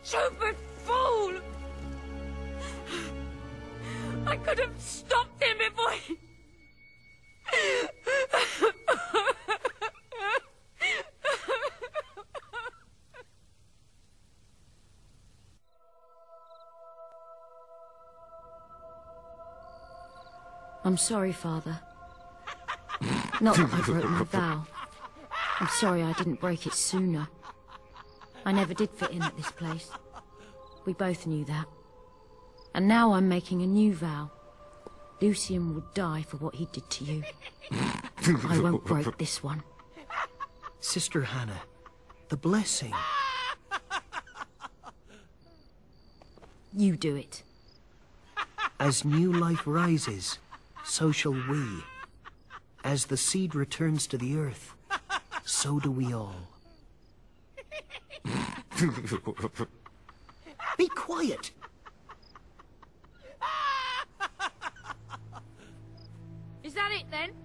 stupid fool! I could have stopped him before he... I'm sorry, Father. Not that I broke my vow. I'm sorry I didn't break it sooner. I never did fit in at this place. We both knew that. And now I'm making a new vow. Lucian will die for what he did to you. I won't break this one. Sister Hannah, the blessing. You do it. As new life rises, so shall we. As the seed returns to the earth, so do we all. Be quiet! Is that it then?